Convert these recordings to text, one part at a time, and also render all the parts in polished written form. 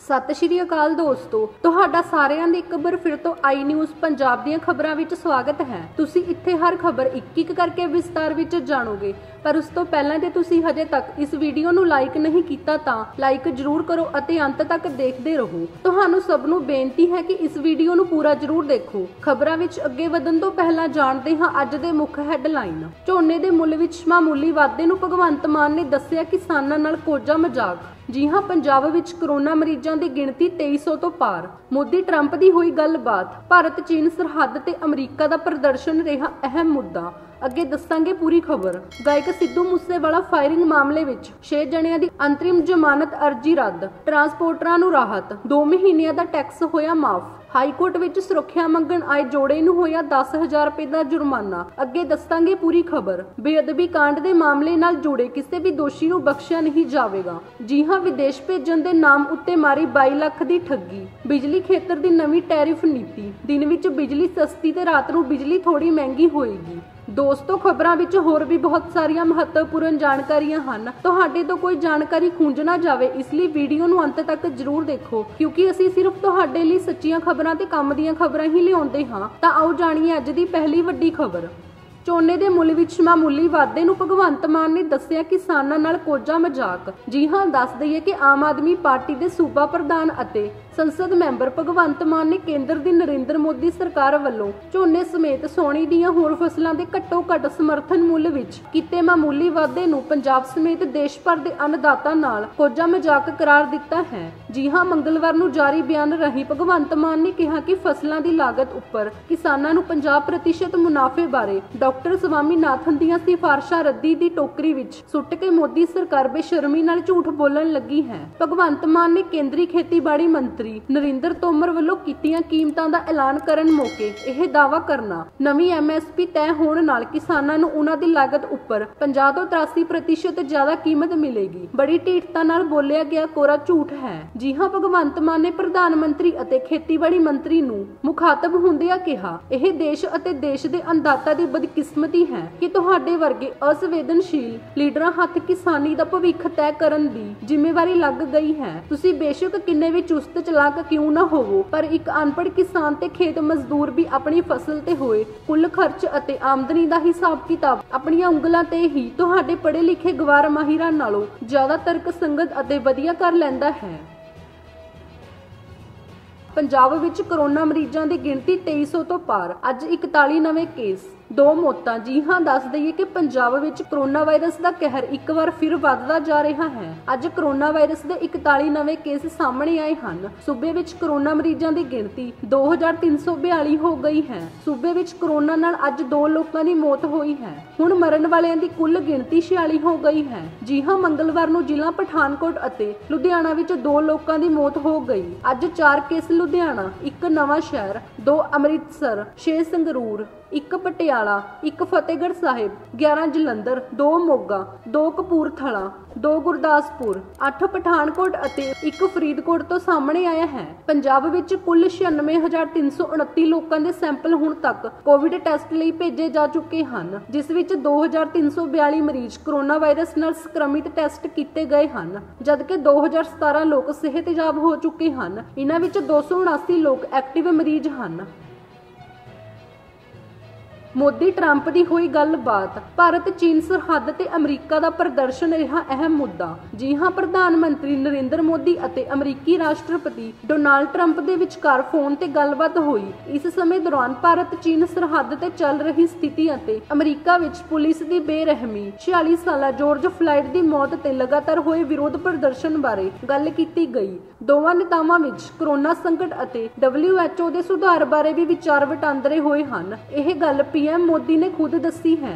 सत श्री अकाल दोस्तों, तुहाडा सारिਆਂ ਦੀ ਇੱਕ ਵਾਰ ਫਿਰ ਤੋਂ आई न्यूज़ पंजाब ਦੀਆਂ ਖਬਰਾਂ ਵਿੱਚ ਸਵਾਗਤ ਹੈ। ਤੁਸੀਂ ਇੱਥੇ ਹਰ ਖਬਰ ਇੱਕ-ਇੱਕ ਕਰਕੇ ਵਿਸਤਾਰ ਵਿੱਚ ਜਾਣੋਗੇ, ਪਰ ਉਸ ਤੋਂ ਪਹਿਲਾਂ ਜੇ ਤੁਸੀਂ ਹਜੇ ਤੱਕ ਇਸ ਵੀਡੀਓ ਨੂੰ ਲਾਈਕ ਨਹੀਂ ਕੀਤਾ ਤਾਂ ਲਾਈਕ ਜ਼ਰੂਰ ਕਰੋ ਅਤੇ ਅੰਤ ਤੱਕ ਦੇਖਦੇ ਰਹੋ। ਤੁਹਾਨੂੰ ਸਭ ਨੂੰ ਬੇਨਤੀ ਹੈ ਕਿ ਇਸ ਵੀਡੀਓ ਨੂੰ ਪੂਰਾ ਜ਼ਰੂਰ ਦੇਖੋ। ਖਬਰਾਂ ਵਿੱਚ ਅੱਗੇ ਵਧਣ ਤੋਂ ਪਹਿਲਾਂ ਜਾਣਦੇ ਹਾਂ ਅੱਜ ਦੇ ਮੁੱਖ ਹੈਡਲਾਈਨ। ਝੋਨੇ ਦੇ ਮੁੱਲ ਵਿੱਚ ਮਾਮੂਲੀ ਵਾਧੇ ਨੂੰ ਭਗਵੰਤ ਮਾਨ ਨੇ ਦੱਸਿਆ ਕਿਸਾਨਾਂ ਨਾਲ ਕੋਝਾ ਮਜ਼ਾਕ। जी हाँ, पंजाब विच कोरोना मरीजों की गिणती 2300 तो पार। मोदी ट्रंप की हुई गलबात। भारत चीन सरहद ते अमरीका का प्रदर्शन रहा अहम मुद्दा। अगे दसांगे पूरी खबर। गायक सिद्धू मूसेवाला फायरिंग मामले विच 6 जणियां दी अंतरिम जमानत अर्जी रद्द। ट्रांसपोर्टरां नूं राहत। 2 महीनिਆਂ ਦਾ टैक्स होया माफ। हाई कोर्ट विच सुरक्षा मंगण आए जोड़े नूं होया 10,000 रुपए का जुर्माना। अगे दसांगे पूरी खबर। बेअदबी कांड के मामले नाल जुड़े किसी भी दोषी नूं बख्शिया नहीं जावेगा। जी हाँ, विदेश भेजण दे नाम उत्ते मारी 22 लाख की ठगी। बिजली खेतर की नवीं टैरिफ नीति। दिन विच बिजली सस्ती ते रात नूं बिजली थोड़ी महंगी होएगी। दोस्तों, खबरां विच होर भी बहुत सारियां महत्वपूर्ण जानकारियां हन। तुहाडे तो कोई जानकारी खुंझ ना जावे, इसलिए वीडियो नूं अंत तक जरूर देखो, क्योंकि असीं सिर्फ तुहाडे लई सच्चियां खबरां ते काम दीयां खबरां ही लिआउंदे हां। तां आओ जाणीए अज दी पहली वड्डी खबर। ਝੋਨੇ ਦੇ ਮੁੱਲ ਵਿੱਚ ਮਾਮੂਲੀ ਵਾਧੇ ਨੂੰ ਭਗਵੰਤ ਮਾਨ ਨੇ ਦੱਸਿਆ ਕਿਸਾਨਾਂ ਨਾਲ ਕੋਝਾ ਮਜ਼ਾਕ। ਜੀ ਹਾਂ, ਦੱਸ ਦਈਏ ਕਿ ਆਮ ਆਦਮੀ ਪਾਰਟੀ ਦੇ ਸੂਬਾ ਪ੍ਰਧਾਨ ਅਤੇ ਸੰਸਦ ਮੈਂਬਰ ਭਗਵੰਤ ਮਾਨ ਨੇ ਕੇਂਦਰ ਦੀ ਨਰਿੰਦਰ ਮੋਦੀ ਸਰਕਾਰ ਵੱਲੋਂ ਝੋਨੇ ਸਮੇਤ ਸੋਣੀ ਦੀਆਂ ਹੋਰ ਫਸਲਾਂ ਦੇ ਘੱਟੋ-ਘੱਟ ਸਮਰਥਨ ਮੁੱਲ ਵਿੱਚ ਕੀਤੇ ਮਾਮੂਲੀ ਵਾਧੇ ਨੂੰ ਪੰਜਾਬ ਸਮੇਤ ਦੇਸ਼ ਭਰ ਦੇ ਅੰਨਦਾਤਾ ਨਾਲ ਕੋਝਾ ਮਜ਼ਾਕ ਕਰਾਰ ਦਿੱਤਾ ਹੈ। ਜੀ ਹਾਂ, ਮੰਗਲਵਾਰ ਨੂੰ ਜਾਰੀ ਬਿਆਨ ਰਾਹੀਂ ਭਗਵੰਤ ਮਾਨ ਨੇ ਕਿਹਾ ਕਿ ਫਸਲਾਂ ਦੀ ਲਾਗਤ ਉੱਪਰ ਕਿਸਾਨਾਂ ਨੂੰ 50% ਮੁਨਾਫੇ ਬਾਰੇ डॉक्टर स्वामीनाथन ਦੀਆਂ ਸਿਫਾਰਸ਼ਾਂ ਰੱਦੀ ਦੀ ਟੋਕਰੀ ਵਿੱਚ ਸੁੱਟ ਕੇ ਮੋਦੀ ਸਰਕਾਰ ਬੇਸ਼ਰਮੀ ਨਾਲ ਝੂਠ ਬੋਲਣ ਲੱਗੀ ਹੈ। ਭਗਵੰਤ ਮਾਨ ਨੇ ਕੇਂਦਰੀ ਖੇਤੀਬਾੜੀ ਮੰਤਰੀ ਨਰਿੰਦਰ ਤੋਮਰ ਵੱਲੋਂ ਕੀਤੀਆਂ ਕੀਮਤਾਂ ਦਾ ਐਲਾਨ ਕਰਨ ਮੌਕੇ ਇਹ ਦਾਅਵਾ ਕਰਨਾ। ਨਵੀਂ MSP ਤੈਅ ਹੋਣ ਨਾਲ ਕਿਸਾਨਾਂ ਨੂੰ ਉਹਨਾਂ ਦੀ ਲਾਗਤ ਉੱਪਰ 50 ਤੋਂ 83% ਜ਼ਿਆਦਾ ਕੀਮਤ ਮਿਲੇਗੀ। ਬੜੀ ਢੀਠਤਾ ਨਾਲ ਬੋਲਿਆ ਗਿਆ ਕੋਰਾ ਝੂਠ ਹੈ। ਜੀ ਹਾਂ, ਭਗਵੰਤ ਮਾਨ ਨੇ ਪ੍ਰਧਾਨ ਮੰਤਰੀ ਅਤੇ ਖੇਤੀਬਾੜੀ ਮੰਤਰੀ ਨੂੰ ਮੁਖਾਤਬ ਹੁੰਦਿਆਂ ਕਿਹਾ, ਇਹ ਦੇਸ਼ ਅਤੇ ਦੇਸ਼ ਦੇ ਅੰਨਦਾਤਾ ਦੀ ਕਿਸਮਤੀ ਹੈ ਕਿ ਤੁਹਾਡੇ ਵਰਗੇ ਅਸੰਵੇਦਨਸ਼ੀਲ ਲੀਡਰਾਂ ਹੱਥ ਕਿਸਾਨੀ ਦਾ ਭਵਿੱਖ ਤੈਅ ਕਰਨ ਦੀ ਜ਼ਿੰਮੇਵਾਰੀ ਲੱਗ ਗਈ ਹੈ। ਤੁਸੀਂ ਬੇਸ਼ੱਕ ਕਿੰਨੇ ਵੀ ਚੁਸਤ ਚਲਾਕ ਕਿਉਂ ਨਾ ਹੋਵੋ, ਪਰ ਇੱਕ ਅਨਪੜ੍ਹ ਕਿਸਾਨ ਤੇ ਖੇਤ ਮਜ਼ਦੂਰ ਵੀ ਆਪਣੀ ਫਸਲ ਤੇ ਹੋਏ ਕੁੱਲ ਖਰਚ ਅਤੇ ਆਮਦਨੀ ਦਾ ਹਿਸਾਬ ਕਿਤਾਬ ਆਪਣੀਆਂ ਉਂਗਲਾਂ ਤੇ ਹੀ ਤੁਹਾਡੇ ਪੜ੍ਹੇ ਲਿਖੇ ਗਵਾਰ ਮਾਹਿਰਾਂ ਨਾਲੋਂ ਜ਼ਿਆਦਾ ਤਰਕਸੰਗਤ ਅਤੇ ਵਧੀਆ ਕਰ ਲੈਂਦਾ ਹੈ। ਪੰਜਾਬ ਵਿੱਚ ਕੋਰੋਨਾ ਮਰੀਜ਼ਾਂ ਦੀ ਗਿਣਤੀ 2300 ਤੋਂ ਪਾਰ। ਅੱਜ 41 ਨਵੇਂ ਕੇਸ, 2 ਮੌਤਾਂ। ਜੀ ਹਾਂ, ਦੱਸ ਦਈਏ ਕਿ ਪੰਜਾਬ ਵਿੱਚ ਕੋਰੋਨਾ ਵਾਇਰਸ ਦਾ ਕਹਿਰ ਇੱਕ ਵਾਰ ਫਿਰ ਵੱਧਦਾ ਜਾ ਰਿਹਾ ਹੈ। ਅੱਜ ਕੋਰੋਨਾ ਵਾਇਰਸ ਦੇ 41 ਨਵੇਂ ਕੇਸ ਸਾਹਮਣੇ ਆਏ ਹਨ। ਸੂਬੇ ਵਿੱਚ ਕੋਰੋਨਾ ਮਰੀਜ਼ਾਂ ਦੀ ਗਿਣਤੀ 2342 ਹੋ ਗਈ ਹੈ। ਸੂਬੇ ਵਿੱਚ ਕੋਰੋਨਾ ਨਾਲ ਅੱਜ 2 ਲੋਕਾਂ ਦੀ ਮੌਤ ਹੋਈ ਹੈ। ਹੁਣ ਮਰਨ ਵਾਲਿਆਂ ਦੀ ਕੁੱਲ ਗਿਣਤੀ 46 ਹੋ ਗਈ ਹੈ। ਜੀ ਹਾਂ, ਮੰਗਲਵਾਰ ਨੂੰ ਜ਼ਿਲ੍ਹਾ ਪਠਾਨਕੋਟ ਅਤੇ ਲੁਧਿਆਣਾ ਵਿੱਚ 2 ਲੋਕਾਂ ਦੀ ਮੌਤ ਹੋ ਗਈ। ਅੱਜ 4 ਕੇਸ ਲੁਧਿਆਣਾ, 1 ਨਵਾਂ ਸ਼ਹਿਰ, 2 ਅੰਮ੍ਰਿਤਸਰ, 6 ਸੰਗਰੂਰ, 1 ਪਟਿਆਲਾ, 1 ਫਤਿਹਗੜ੍ਹ ਸਾਹਿਬ, 11 ਜਲੰਧਰ, 2 ਮੋਗਾ, 2 ਕਪੂਰਥਲਾ, 2 ਗੁਰਦਾਸਪੁਰ, 8 ਪਠਾਨਕੋਟ ਅਤੇ 1 ਫਰੀਦਕੋਟ ਤੋਂ ਸਾਹਮਣੇ ਆਇਆ ਹੈ। ਪੰਜਾਬ ਵਿੱਚ ਕੁੱਲ 96,329 ਲੋਕਾਂ ਦੇ ਸੈਂਪਲ ਹੁਣ ਤੱਕ ਕੋਵਿਡ ਟੈਸਟ ਲਈ ਭੇਜੇ ਜਾ ਚੁੱਕੇ ਹਨ, ਜਿਸ ਵਿੱਚ 2,342 ਮਰੀਜ਼ ਕੋਰੋਨਾ ਵਾਇਰਸ ਨਾਲ ਸੰਕਰਮਿਤ ਟੈਸਟ ਕੀਤੇ ਗਏ ਹਨ, ਜਦਕਿ 2,017 ਲੋਕ ਸਿਹਤਯਾਬ ਹੋ ਚੁੱਕੇ ਹਨ। ਇਹਨਾਂ ਵਿੱਚ 279 ਲੋਕ ਐਕਟਿਵ ਮਰੀਜ਼ ਹਨ। मोदी ट्रंप की हुई गलबात। भारत चीन सरहद ते अमरीका का प्रदर्शन रहा अहम मुद्दा। जी हाँ, प्रधानमंत्री नरेंद्र मोदी अते अमरीकी राष्ट्रपति डोनाल्ड ट्रंप के विचकार फोन ते गलबात हुई। इस समय दौरान भारत चीन सरहद ते चल रही स्थिति अते अमरीका विच पुलिस की बेरहमी, 46 साला जॉर्ज फ्लाइड की मौत ते लगातार होए विरोध प्रदर्शन बारे गल कीती गई। दोवां नेतावां विच कोरोना संकट अते WHO के सुधार बारे भी विचार वटांदरे होए हन। यह गल PM मोदी ने खुद दसी है।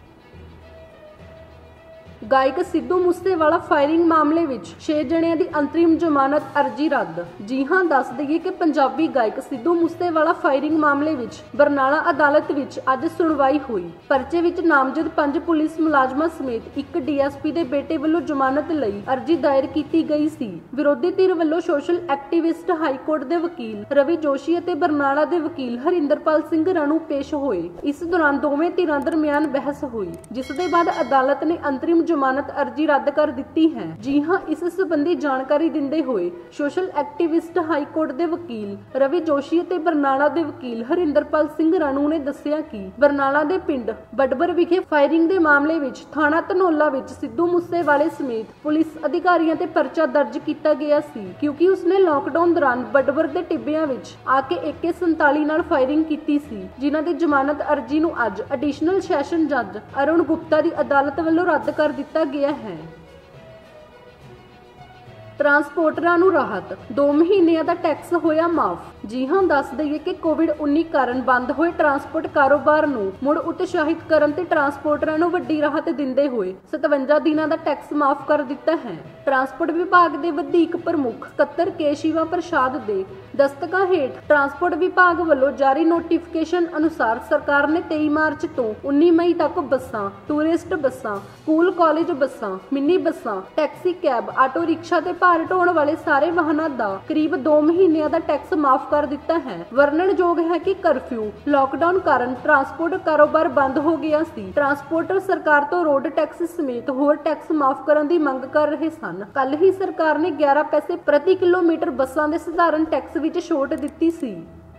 गायक सिद्धू मूसेवाला फायरिंग मामले विच 6 जणियां दी अंतरिम जमानत अर्जी रद्द। जी हाँ, दस दईए कि पंजाबी गायक सिद्धू मूसेवाला फायरिंग मामले विच बरनाला अदालत विच अज सुनवाई हुई। परचे विच नामजद 5 पुलिस मुलाजमां समेत 1 DSP दे बेटे वल्लों जमानत लई अर्जी दायर कीती गई सी। विरोधी धिर वल्लों सोशल एक्टिविस्ट हाई कोर्ट दे वकील रवि जोशी अते बरनाला दे वकील हरिंदरपाल सिंह राणू पेश होए। इस दौरान दोवें धिरां दरमियान बहस हुई, जिस दे बाद अदालत ने अंतरिम ਜ਼ਮਾਨਤ ਅਰਜ਼ੀ ਰੱਦ ਕਰ ਦਿੱਤੀ ਹੈ। ਜੀ ਹਾਂ, ਇਸ ਸੰਬੰਧੀ ਜਾਣਕਾਰੀ ਦਿੰਦੇ ਹੋਏ ਸੋਸ਼ਲ ਐਕਟਿਵਿਸਟ ਹਾਈ ਕੋਰਟ ਦੇ ਵਕੀਲ ਰਵੀ ਜੋਸ਼ੀ ਅਤੇ ਬਰਨਾਲਾ ਦੇ ਵਕੀਲ ਹਰਿੰਦਰਪਾਲ ਸਿੰਘ ਰਾਣੂ ਨੇ ਦੱਸਿਆ ਕਿ ਬਰਨਾਲਾ ਦੇ ਪਿੰਡ ਬਡਬਰ ਵਿਖੇ ਫਾਇਰਿੰਗ ਦੇ ਮਾਮਲੇ ਵਿੱਚ ਥਾਣਾ ਧਨੌਲਾ ਵਿੱਚ ਸਿੱਧੂ ਮੂਸੇਵਾਲੇ ਸਮੇਤ ਪੁਲਿਸ ਅਧਿਕਾਰੀਆਂ ਤੇ ਪਰਚਾ ਦਰਜ ਕੀਤਾ ਗਿਆ ਸੀ, ਕਿਉਂਕਿ ਉਸਨੇ ਲਾਕਡਾਊਨ ਦੌਰਾਨ ਬਡਬਰ ਦੇ ਟਿੱਬਿਆਂ ਵਿੱਚ ਆ ਕੇ AK-47 ਨਾਲ ਫਾਇਰਿੰਗ ਕੀਤੀ ਸੀ, ਜਿਨ੍ਹਾਂ ਦੀ ਜ਼ਮਾਨਤ ਅਰਜ਼ੀ ਨੂੰ ਅੱਜ ਐਡੀਸ਼ਨਲ ਸੈਸ਼ਨ ਜੱਜ ਅਰੁਣ ਗੁਪਤਾ ਦੀ ਅਦਾਲਤ ਵੱਲੋਂ ਰੱਦ ਕਰ ਦਿੱਤਾ ਗਿਆ ਹੈ। ਟਰਾਂਸਪੋਰਟਰਾਂ ਨੂੰ ਰਾਹਤ, 2 ਮਹੀਨਿਆਂ ਦਾ ਟੈਕਸ ਹੋਇਆ ਮਾਫ। ਜੀ ਹਾਂ, ਦੱਸ ਦਈਏ ਕਿ ਕੋਵਿਡ-19 ਕਾਰਨ ਬੰਦ ਹੋਏ ਟਰਾਂਸਪੋਰਟ ਕਾਰੋਬਾਰ ਨੂੰ ਮੁੜ ਉਤਸ਼ਾਹਿਤ ਕਰਨ ਤੇ ਟਰਾਂਸਪੋਰਟਰਾਂ ਨੂੰ ਵੱਡੀ ਰਾਹਤ ਦਿੰਦੇ ਹੋਏ 57 ਦਿਨਾਂ ਦਾ ਟੈਕਸ ਮਾਫ ਕਰ ਦਿੱਤਾ ਹੈ। ਟਰਾਂਸਪੋਰਟ ਵਿਭਾਗ ਦੇ ਵਧੀਕ ਪ੍ਰਮੁੱਖ ਸਕੱਤਰ ਕੇ ਸ਼ਿਵਾ ਪ੍ਰਸਾਦ ਦੇ ਦਸਤਕਾਂ ਹੇਠ ਟਰਾਂਸਪੋਰਟ ਵਿਭਾਗ ਵੱਲੋਂ ਜਾਰੀ ਨੋਟੀਫਿਕੇਸ਼ਨ ਅਨੁਸਾਰ ਸਰਕਾਰ ਨੇ 23 ਮਾਰਚ ਤੋਂ 19 ਮਈ ਤੱਕ ਬੱਸਾਂ, ਟੂਰਿਸਟ ਬੱਸਾਂ, ਸਕੂਲ ਕਾਲਜ ਬੱਸਾਂ, ਮਿੰਨੀ ਬੱਸਾਂ, ਟੈਕਸੀ ਕੈਬ, ਆਟੋ ਰਿਕਸ਼ਾ ਤੇ ਭਾਰ ਢੋਣ ਵਾਲੇ ਸਾਰੇ ਵਾਹਨਾਂ ਦਾ ਕਰੀਬ 2 ਮਹੀਨਿਆਂ ਦਾ ਟੈਕਸ ਮਾਫ ਕਰ ਦਿੱਤਾ ਹੈ। ਵਰਣਨਯੋਗ ਹੈ ਕਿ ਕਰਫਿਊ, ਲਾਕਡਾਊਨ ਕਾਰਨ ਟਰਾਂਸਪੋਰਟ ਕਾਰੋਬਾਰ ਬੰਦ ਹੋ ਗਿਆ ਸੀ। ਟਰਾਂਸਪੋਰਟਰ ਸਰਕਾਰ ਤੋਂ ਰੋਡ ਟੈਕਸ ਸਮੇਤ ਹੋਰ ਟੈਕਸ ਮਾਫ ਕਰਨ ਦੀ ਮੰਗ ਕਰ ਰਹੇ ਸਨ। ਕੱਲ ਹੀ ਸਰਕਾਰ ਨੇ 11 ਪੈਸੇ ਪ੍ਰਤੀ ਕਿਲੋਮੀਟਰ ਬੱਸਾਂ ਦੇ ਸਧਾਰਨ ਟੈਕਸ ਵਿੱਚ ਛੋਟ ਦਿੱਤੀ ਸੀ।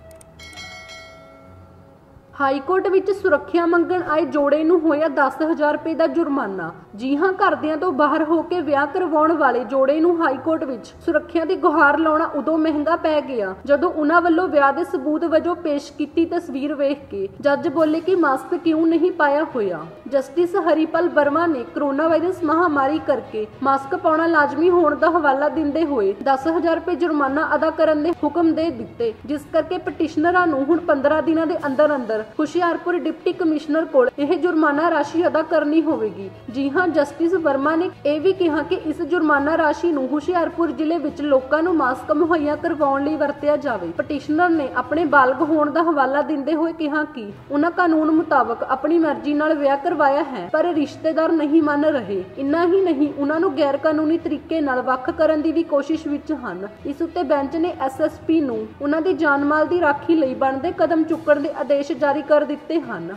ਹਾਈ ਕੋਰਟ ਵਿੱਚ ਸੁਰੱਖਿਆ ਮੰਗਣ ਆਏ ਜੋੜੇ ਨੂੰ ਹੋਇਆ 10,000 ਰੁਪਏ ਦਾ ਜੁਰਮਾਨਾ। ਜੀ ਹਾਂ, ਘਰਦਿਆਂ ਤੋਂ ਬਾਹਰ ਹੋ ਕੇ ਵਿਆਹ ਕਰਵਾਉਣ ਵਾਲੇ ਜੋੜੇ ਨੂੰ ਹਾਈ ਕੋਰਟ ਵਿੱਚ ਸੁਰੱਖਿਆ ਦੀ ਗੁਹਾਰ ਲਾਉਣਾ ਉਦੋਂ ਮਹਿੰਗਾ ਪੈ ਗਿਆ ਜਦੋਂ ਉਹਨਾਂ ਵੱਲੋਂ ਵਿਆਹ ਦੇ ਸਬੂਤ ਵਜੋਂ ਪੇਸ਼ ਕੀਤੀ ਤਸਵੀਰ ਵੇਖ ਕੇ ਜੱਜ ਬੋਲੇ ਕਿ ਮਾਸਕ ਕਿਉਂ ਨਹੀਂ ਪਾਇਆ ਹੋਇਆ। ਜਸਟਿਸ ਹਰੀਪਾਲ ਵਰਮਾ ਨੇ ਕੋਰੋਨਾ ਵਾਇਰਸ ਮਹਾਮਾਰੀ ਕਰਕੇ ਮਾਸਕ ਪਾਉਣਾ ਲਾਜ਼ਮੀ ਹੋਣ ਦਾ ਹਵਾਲਾ ਦਿੰਦੇ ਹੋਏ 10,000 ਰੁਪਏ ਜੁਰਮਾਨਾ ਅਦਾ ਕਰਨ ਦੇ ਹੁਕਮ ਦੇ ਦਿੱਤੇ, ਜਿਸ ਕਰਕੇ ਪਟੀਸ਼ਨਰਾਂ ਨੂੰ ਹੁਣ 15 ਦਿਨਾਂ ਦੇ ਅੰਦਰ ਹੁਸ਼ਿਆਰਪੁਰ ਡਿਪਟੀ ਕਮਿਸ਼ਨਰ ਕੋਲ ਇਹ ਜੁਰਮਾਨਾ ਰਾਸ਼ੀ ਅਦਾ ਕਰਨੀ ਹੋਵੇਗੀ। ਜੀ ਹਾਂ, ਜਸਟਿਸ ਵਰਮਾ ਨੇ ਇਹ ਵੀ ਕਿਹਾ ਕਿ ਇਸ ਜੁਰਮਾਨਾ ਰਾਸ਼ੀ ਨੂੰ ਹੁਸ਼ਿਆਰਪੁਰ ਜ਼ਿਲ੍ਹੇ ਵਿੱਚ ਲੋਕਾਂ ਨੂੰ ਮਾਸਕ ਮੁਹੱਈਆ ਕਰਵਾਉਣ ਲਈ ਵਰਤਿਆ ਜਾਵੇ। ਪਟੀਸ਼ਨਰ ਨੇ ਆਪਣੇ ਬਾਲਗ ਹੋਣ ਦਾ ਹਵਾਲਾ ਦਿੰਦੇ ਹੋਏ ਕਿਹਾ ਕਿ ਉਹਨਾਂ ਕਾਨੂੰਨ ਮੁਤਾਬਕ ਆਪਣੀ ਮਰਜ਼ੀ ਨਾਲ ਵਿਆਹ ਕਰਵਾਇਆ ਹੈ, ਪਰ ਰਿਸ਼ਤੇਦਾਰ ਨਹੀਂ ਮੰਨ ਰਹੇ। ਇੰਨਾ ਹੀ ਨਹੀਂ, ਉਹਨਾਂ ਨੂੰ ਗੈਰ ਕਾਨੂੰਨੀ ਤਰੀਕੇ ਨਾਲ ਵੱਖ ਕਰਨ ਦੀ ਵੀ ਕੋਸ਼ਿਸ਼ ਵਿੱਚ ਹਨ। ਇਸ ਉੱਤੇ ਬੈਂਚ ਨੇ SSP ਨੂੰ ਉਹਨਾਂ ਦੀ ਜਾਨ ਮਾਲ ਦੀ ਰਾਖੀ ਲਈ ਬਣਦੇ ਕਦਮ ਚੁੱਕਣ ਦੇ ਆਦੇਸ਼ ਜਾਰੀ ਕਰ ਦਿੱਤੇ ਹਨ।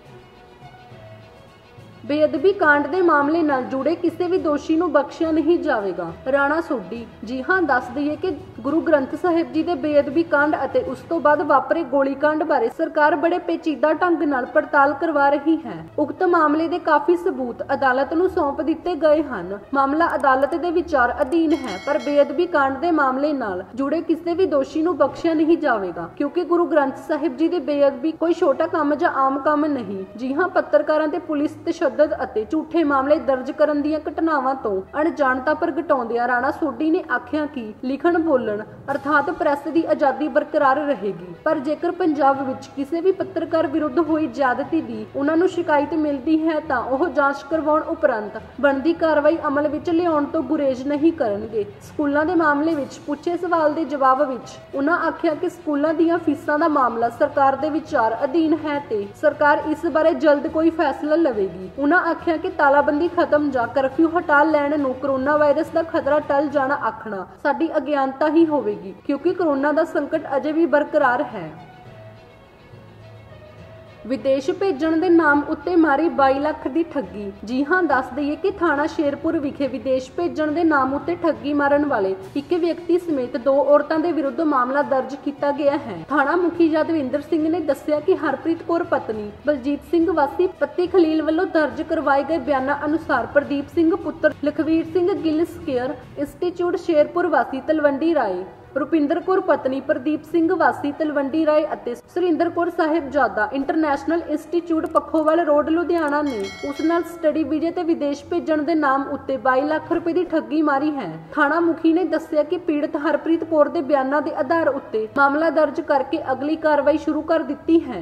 ਬੇਅਦਬੀ ਕਾਂਡ ਦੇ ਮਾਮਲੇ ਨਾਲ ਜੁੜੇ ਕਿਸੇ ਵੀ ਦੋਸ਼ੀ ਨੂੰ ਬਖਸ਼ਿਆ ਨਹੀਂ ਜਾਵੇਗਾ। ਰਾਣਾ ਸੋਢੀ। ਜੀ ਹਾਂ, ਦੱਸ ਦਈਏ ਕਿ ਗੁਰੂ ਗ੍ਰੰਥ ਸਾਹਿਬ ਜੀ ਦੇ ਬੇਅਦਬੀ ਕਾਂਡ ਅਤੇ ਉਸ ਤੋਂ ਬਾਅਦ ਵਾਪਰੇ ਗੋਲੀकांड ਬਾਰੇ ਸਰਕਾਰ ਬੜੇ ਪੇਚੀਦਾ ਢੰਗ ਨਾਲ ਪੜਤਾਲ ਕਰਵਾ ਰਹੀ ਹੈ। ਉਕਤ ਮਾਮਲੇ ਦੇ ਕਾਫੀ ਸਬੂਤ ਅਦਾਲਤ ਨੂੰ ਸੌਂਪ ਦਿੱਤੇ ਗਏ ਹਨ। ਮਾਮਲਾ ਅਦਾਲਤ ਦੇ ਵਿਚਾਰ ਅਧੀਨ ਹੈ, ਪਰ ਬੇਅਦਬੀ ਕਾਂਡ ਦੇ ਮਾਮਲੇ ਨਾਲ ਜੁੜੇ ਕਿਸੇ ਵੀ ਦੋਸ਼ੀ ਨੂੰ ਬਖਸ਼ਿਆ ਨਹੀਂ ਜਾਵੇਗਾ, ਕਿਉਂਕਿ ਗੁਰੂ ਗ੍ਰੰਥ ਸਾਹਿਬ ਜੀ ਦੀ ਬੇਅਦਬੀ ਕੋਈ ਛੋਟਾ ਕੰਮ ਜਾਂ ਆਮ ਕੰਮ ਨਹੀਂ। ਜੀ ਹਾਂ, ਪੱਤਰਕਾਰਾਂ ਤੇ ਪੁਲਿਸ ਤਸ਼ੱਦਦ ਅਤੇ ਝੂਠੇ ਮਾਮਲੇ ਦਰਜ ਕਰਨ ਦੀਆਂ ਘਟਨਾਵਾਂ ਤੋਂ ਅਣਜਾਣਤਾ ਪ੍ਰਗਟਾਉਂਦਿਆਂ ਰਾਣਾ ਸੋਢੀ ਨੇ ਆਖਿਆ ਕਿ ਲਿਖਣ ਬੋਲਣ ਅਰਥਾਤ ਪ੍ਰੈਸ ਦੀ ਆਜ਼ਾਦੀ ਬਰਕਰਾਰ ਰਹੇਗੀ, ਪਰ ਜੇਕਰ ਪੰਜਾਬ ਵਿੱਚ ਕਿਸੇ ਵੀ ਪੱਤਰਕਾਰ ਵਿਰੁੱਧ ਹੋਈ ਜ਼ਿਆਦਤੀ ਦੀ ਉਹਨਾਂ ਨੂੰ ਸ਼ਿਕਾਇਤ ਮਿਲਦੀ ਹੈ ਤਾਂ ਉਹ ਜਾਂਚ ਕਰਵਾਉਣ ਉਪਰੰਤ ਬਣਦੀ ਕਾਰਵਾਈ ਅਮਲ ਵਿੱਚ ਲਿਆਉਣ ਤੋਂ ਗੁਰੇਜ਼ ਨਹੀਂ ਕਰਨਗੇ। ਸਕੂਲਾਂ ਦੇ ਮਾਮਲੇ ਵਿੱਚ ਪੁੱਛੇ ਸਵਾਲ ਦੇ ਜਵਾਬ ਵਿੱਚ ਉਹਨਾਂ ਆਖਿਆ ਕਿ ਸਕੂਲਾਂ ਦੀਆਂ ਫੀਸਾਂ ਦਾ ਮਾਮਲਾ ਸਰਕਾਰ ਦੇ ਵਿਚਾਰ ਅਧੀਨ ਹੈ ਤੇ ਸਰਕਾਰ ਇਸ ਬਾਰੇ ਜਲਦ ਕੋਈ ਫੈਸਲਾ ਲਵੇਗੀ। ਉਹਨਾਂ ਆਖਿਆ ਕਿ ਤਾਲਾਬੰਦੀ ਖਤਮ ਜਾਂ ਕਰਫਿਊ ਹਟਾ ਲੈਣ ਨੂੰ ਕੋਰੋਨਾ ਵਾਇਰਸ ਦਾ ਖਤਰਾ ਟਲ ਜਾਣਾ ਆਖਣਾ ਸਾਡੀ ਅਗਿਆਨਤਾ ਹੀ ਹੋਵੇਗੀ, ਕਿਉਂਕਿ ਕੋਰੋਨਾ ਦਾ ਸੰਕਟ ਅਜੇ ਵੀ ਬਰਕਰਾਰ ਹੈ। ਵਿਦੇਸ਼ ਭੇਜਣ ਦੇ ਨਾਮ ਉੱਤੇ ਮਾਰੀ 22 ਲੱਖ ਦੀ ਠੱਗੀ। ਜੀ ਹਾਂ, ਦੱਸ ਦਈਏ ਕਿ ਥਾਣਾ ਸ਼ੇਰਪੁਰ ਵਿਖੇ ਵਿਦੇਸ਼ ਭੇਜਣ ਦੇ ਨਾਮ ਉੱਤੇ ਠੱਗੀ ਮਾਰਨ ਵਾਲੇ ਇੱਕ ਵਿਅਕਤੀ ਸਮੇਤ 2 ਔਰਤਾਂ ਦੇ ਵਿਰੁੱਧ ਮਾਮਲਾ ਦਰਜ ਕੀਤਾ ਗਿਆ ਹੈ। ਥਾਣਾ ਮੁਖੀ ਯਦਵਿੰਦਰ ਸਿੰਘ ਨੇ ਦੱਸਿਆ ਕਿ ਹਰਪ੍ਰੀਤ ਕੌਰ ਪਤਨੀ ਬਲਜੀਤ ਸਿੰਘ ਵਾਸੀ ਪੱਤੀ ਖਲੀਲ ਵੱਲੋਂ ਦਰਜ ਕਰਵਾਏ ਗਏ ਬਿਆਨਾਂ ਅਨੁਸਾਰ ਪ੍ਰਦੀਪ ਸਿੰਘ ਪੁੱਤਰ ਲਖਵੀਰ ਸਿੰਘ ਗਿੱਲ ਸਕੇਅਰ ਇੰਸਟੀਚਿਊਟ ਸ਼ੇਰਪੁਰ ਵਾਸੀ ਤਲਵੰਡੀ ਰਾਏ, ਰੁਪਿੰਦਰ ਕੌਰ ਪਤਨੀ ਪ੍ਰਦੀਪ ਸਿੰਘ ਵਾਸੀ ਤਲਵੰਡੀ ਰਾਏ ਅਤੇ Surinder Kaur Sahibzada international institute Pakhowal road Ludhiana ਨੇ ਉਸ ਨਾਲ ਸਟੱਡੀ ਵੀਜ਼ੇ ਤੇ ਵਿਦੇਸ਼ ਭੇਜਣ ਦੇ ਨਾਮ ਉੱਤੇ 22 ਲੱਖ ਰੁਪਏ ਦੀ ਠੱਗੀ ਮਾਰੀ ਹੈ। ਥਾਣਾ ਮੁਖੀ ਨੇ ਦੱਸਿਆ ਕਿ ਪੀੜਤ ਹਰਪ੍ਰੀਤ ਕੌਰ ਦੇ ਬਿਆਨਾਂ ਦੇ ਆਧਾਰ ਉੱਤੇ ਮਾਮਲਾ ਦਰਜ ਕਰਕੇ ਅਗਲੀ ਕਾਰਵਾਈ ਸ਼ੁਰੂ ਕਰ ਦਿੱਤੀ ਹੈ।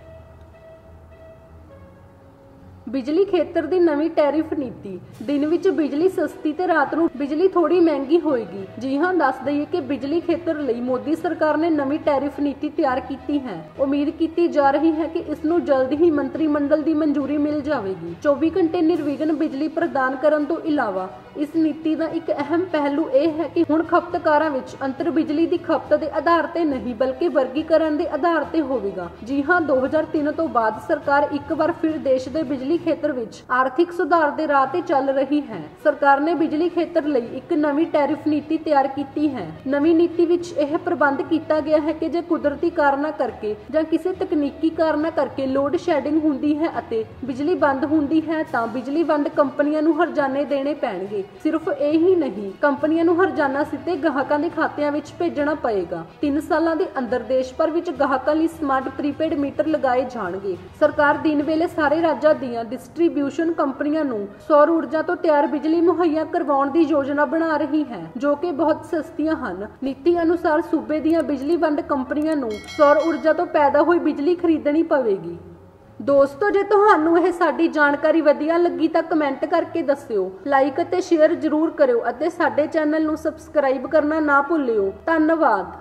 ਬਿਜਲੀ ਖੇਤਰ ਦੀ ਨਵੀਂ ਟੈਰਿਫ ਨੀਤੀ। ਦਿਨ ਵਿੱਚ ਬਿਜਲੀ ਸਸਤੀ ਤੇ ਰਾਤ ਨੂੰ ਬਿਜਲੀ ਥੋੜੀ ਮਹਿੰਗੀ ਹੋਏਗੀ। ਜੀ ਹਾਂ, ਦੱਸ ਦਈਏ ਕਿ ਬਿਜਲੀ ਖੇਤਰ ਲਈ ਮੋਦੀ ਸਰਕਾਰ ਨੇ ਨਵੀਂ ਟੈਰਿਫ ਨੀਤੀ ਤਿਆਰ ਕੀਤੀ ਹੈ। ਉਮੀਦ ਕੀਤੀ ਜਾ ਰਹੀ ਹੈ ਕਿ ਇਸ ਨੂੰ ਜਲਦ ਹੀ ਮੰਤਰੀ ਮੰਡਲ ਦੀ ਮਨਜ਼ੂਰੀ ਮਿਲ ਜਾਵੇਗੀ। 24 ਘੰਟੇ ਨਿਰਵਿਘਨ ਬਿਜਲੀ ਪ੍ਰਦਾਨ ਕਰਨ ਤੋਂ ਇਲਾਵਾ ਇਸ ਨੀਤੀ ਦਾ ਇੱਕ ਅਹਿਮ ਪਹਿਲੂ ਇਹ ਹੈ ਕਿ ਹੁਣ ਖਪਤਕਾਰਾਂ ਵਿੱਚ ਅੰਤਰ ਬਿਜਲੀ ਦੀ ਖਪਤ ਦੇ ਆਧਾਰ ਤੇ ਨਹੀਂ ਬਲਕਿ ਵਰਗੀਕਰਨ ਦੇ ਆਧਾਰ ਤੇ ਹੋਵੇਗਾ। ਜੀ ਹਾਂ, 2003 ਤੋਂ ਬਾਅਦ ਸਰਕਾਰ ਇੱਕ ਵਾਰ ਫਿਰ ਦੇਸ਼ ਦੇ ਬਿਜਲੀ ਬਿਜਲੀ ਖੇਤਰ ਵਿੱਚ ਆਰਥਿਕ ਸੁਧਾਰ ਦੇ ਰਾਹ ਤੇ ਚੱਲ ਰਹੀ ਹੈ। ਸਰਕਾਰ ਨੇ ਬਿਜਲੀ ਖੇਤਰ ਲਈ ਇੱਕ ਨਵੀਂ ਟੈਰਿਫ ਨੀਤੀ ਤਿਆਰ ਕੀਤੀ ਹੈ। ਨਵੀਂ ਨੀਤੀ ਵਿੱਚ ਇਹ ਪ੍ਰਬੰਧ ਕੀਤਾ ਗਿਆ ਹੈ ਕਿ ਜੇ ਕੁਦਰਤੀ ਕਾਰਨਾਂ ਕਰਕੇ ਜਾਂ ਕਿਸੇ ਤਕਨੀਕੀ ਕਾਰਨਾਂ ਕਰਕੇ ਲੋਡ ਸ਼ੈਡਿੰਗ ਹੁੰਦੀ ਹੈ ਅਤੇ ਬਿਜਲੀ ਬੰਦ ਹੁੰਦੀ ਹੈ ਤਾਂ ਬਿਜਲੀ ਵੰਡ ਕੰਪਨੀਆਂ ਨੂੰ ਹਰਜਾਨੇ ਦੇਣੇ ਪੈਣਗੇ। ਸਿਰਫ ਇਹ ਹੀ ਨਹੀਂ, ਕੰਪਨੀਆਂ ਨੂੰ ਹਰਜਾਨਾ ਸਿੱਧੇ ਗਾਹਕਾਂ ਦੇ ਖਾਤਿਆਂ ਵਿੱਚ ਭੇਜਣਾ ਪਏਗਾ। 3 ਸਾਲਾਂ ਦੇ ਅੰਦਰ ਦੇਸ਼ ਭਰ ਵਿੱਚ ਗਾਹਕਾਂ ਲਈ ਸਮਾਰਟ ਪ੍ਰੀਪੇਡ ਮੀਟਰ ਲਗਾਏ ਜਾਣਗੇ। ਸਰਕਾਰ ਦਿਨ ਵੇਲੇ ਸਾਰੇ ਰਾਜਾਂ ਦੀਆਂ ਡਿਸਟ੍ਰੀਬਿਊਸ਼ਨ ਕੰਪਨੀਆਂ ਨੂੰ ਸੌਰ ਊਰਜਾ ਤੋਂ ਤਿਆਰ ਬਿਜਲੀ ਮੁਹੱਈਆ ਕਰਵਾਉਣ ਦੀ ਯੋਜਨਾ ਬਣਾ ਰਹੀ ਹੈ, ਜੋ ਕਿ ਬਹੁਤ ਸਸਤੀਆਂ ਹਨ। ਨੀਤੀ ਅਨੁਸਾਰ ਸੂਬੇ ਦੀਆਂ ਬਿਜਲੀ ਵੰਡ ਕੰਪਨੀਆਂ ਨੂੰ ਸੌਰ ਊਰਜਾ ਤੋਂ ਪੈਦਾ ਹੋਈ ਬਿਜਲੀ ਖਰੀਦਣੀ ਪਵੇਗੀ। ਦੋਸਤੋ, ਜੇ ਤੁਹਾਨੂੰ ਇਹ ਸਾਡੀ ਜਾਣਕਾਰੀ ਵਧੀਆ ਲੱਗੀ ਤਾਂ ਕਮੈਂਟ ਕਰਕੇ ਦੱਸਿਓ, ਲਾਈਕ ਅਤੇ ਸ਼ੇਅਰ ਜ਼ਰੂਰ ਕਰਿਓ ਅਤੇ ਸਾਡੇ ਚੈਨਲ ਨੂੰ ਸਬਸਕ੍ਰਾਈਬ ਕਰਨਾ ਨਾ ਭੁੱਲਿਓ। ਧੰਨਵਾਦ।